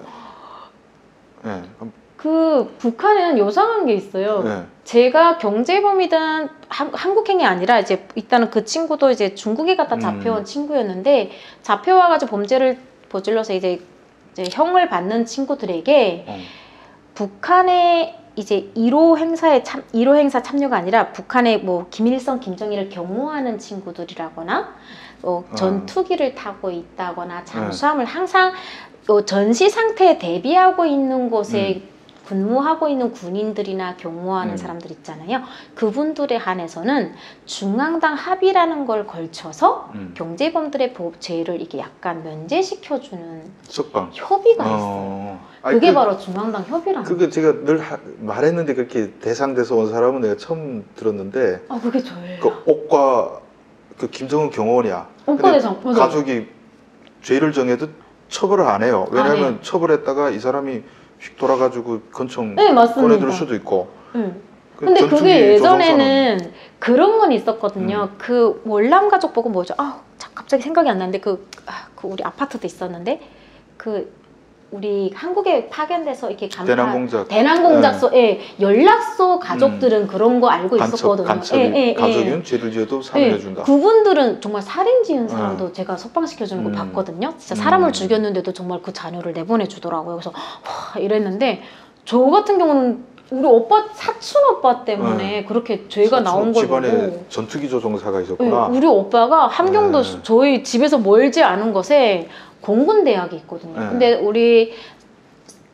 그 북한에는 요상한 게 있어요. 제가 경제범이든 한국행이 아니라 이제 일단은 그 친구도 이제 중국에 갔다 잡혀온 친구였는데 잡혀와가지고 범죄를 저질러서 이제 형을 받는 친구들에게 북한의 이제 1호 행사 참여가 아니라 북한의 뭐 김일성, 김정일을 경호하는 친구들이라거나 전투기를 타고 있다거나 잠수함을 항상 전시 상태에 대비하고 있는 곳에 근무하고 있는 군인들이나 경호하는 사람들 있잖아요. 그분들에 한해서는 중앙당 합의라는 걸 걸쳐서 경제범들의 죄를 이게 약간 면제시켜주는 협의가 있어요. 그게 바로 중앙당 협의라는 그게 제가 늘 말했는데 그렇게 대상돼서 온 사람은 내가 처음 들었는데 그게 저예요. 그 옥과 그 김정은 경호원이야. 옥과 대상 가족이 죄를 정해도 처벌을 안 해요. 왜냐하면 처벌했다가 이 사람이 휙 돌아가지고 권총 꺼내들 수도 있고. 근데 그게 예전에는 그런 건 있었거든요. 그 월남 가족 보고 뭐죠? 갑자기 생각이 안 나는데 그 우리 아파트도 있었는데 우리 한국에 파견돼서 이렇게 대남공작소에 연락소 가족들은 그런 거 알고 있었거든요. 가족은 죄를 지어도 사면해준다. 그분들은 정말 살인 지은 사람도 제가 석방시켜주는 거 봤거든요. 진짜 사람을 죽였는데도 정말 그 자녀를 내보내주더라고요. 그래서 와 이랬는데 저 같은 경우는 우리 사촌 오빠 때문에 그렇게 죄가 나온 거고 집안에 전투기 조종사가 있었구나. 우리 오빠가 함경도 저희 집에서 멀지 않은 곳에 공군대학이 있거든요. 근데 우리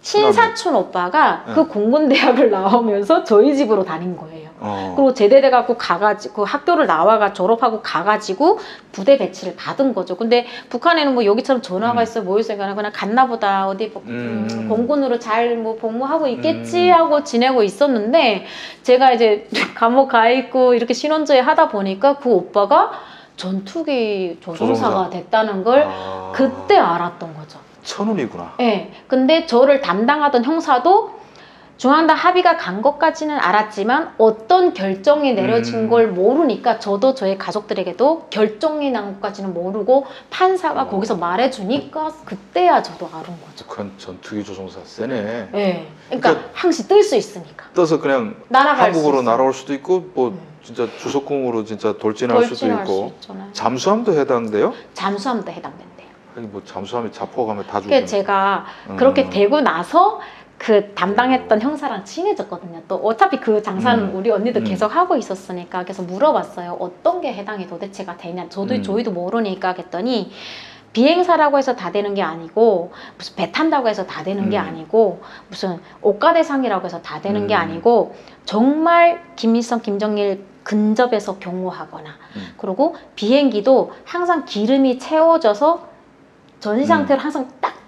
신사촌 오빠가 네. 그 공군대학을 나오면서 저희 집으로 다닌 거예요. 그리고 제대돼갖고 가가지고 학교를 나와가 졸업하고 가가지고 부대 배치를 받은 거죠. 근데 북한에는 뭐 여기처럼 전화가 있어 뭐 있어 그냥 갔나 보다 어디 공군으로 잘 뭐 복무하고 있겠지 하고 지내고 있었는데 제가 이제 감옥 가 있고 이렇게 신원조회 하다 보니까 그 오빠가 전투기 조종사가 됐다는 걸 그때 알았던 거죠. 천운이구나. 네. 근데 저를 담당하던 형사도 중앙당 합의가 간 것까지는 알았지만 어떤 결정이 내려진 걸 모르니까 저도 저희 가족들에게도 결정이 난 것까지는 모르고 판사가 거기서 말해주니까 그때야 저도 알은 거죠. 북한 전투기 조종사 세네. 네. 그러니까 항시 뜰 수 있으니까. 떠서 그냥 날아갈 한국으로 수 있어요. 날아올 수도 있고 뭐 진짜 주석궁으로 진짜 돌진할 수도 돌진할 수 있고 있잖아요. 잠수함도 해당돼요? 잠수함도 해당된대요. 아니 뭐 잠수함에 자포가면 다 죽는. 그래서 제가 그렇게 되고 나서 그 담당했던 형사랑 친해졌거든요. 또 어차피 그 장사는 우리 언니도 계속 하고 있었으니까 그래서 물어봤어요. 어떤 게 해당이 도대체가 되냐. 저희도 모르니까 했더니 비행사라고 해서 다 되는 게 아니고 무슨 배 탄다고 해서 다 되는 게 아니고 무슨 옷가대상이라고 해서 다 되는 게 아니고 정말 김일성, 김정일 근접해서 경호하거나 그리고 비행기도 항상 기름이 채워져서 전시 상태로 항상 딱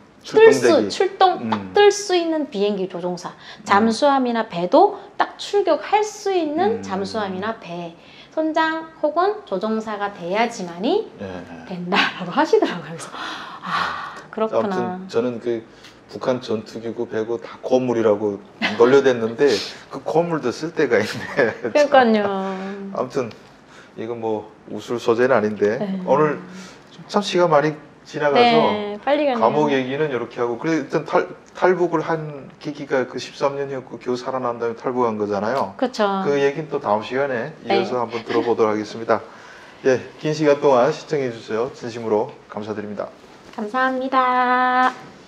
뜰 수 있는 비행기 조종사, 잠수함이나 배도 딱 출격할 수 있는 잠수함이나 배, 선장 혹은 조종사가 돼야지만이 된다라고 하시더라고요. 그래서 그렇구나. 아무튼 저는 그 북한 전투기고 배고 다 고물이라고 놀려댔는데 그 고물도 쓸 데가 있네. 그러니까요. 아무튼 이건 뭐 웃을 소재는 아닌데 오늘 참 시간 많이 지나가서 빨리 가네요. 감옥 얘기는 이렇게 하고 그래 일단 탈북을 한 계기가 그 13년이었고 겨우 살아난 다음에 탈북한 거잖아요. 그렇죠. 그 얘기는 또 다음 시간에 이어서 한번 들어보도록 하겠습니다. 예, 긴 시간 동안 시청해 주셔서 진심으로 감사드립니다. 감사합니다.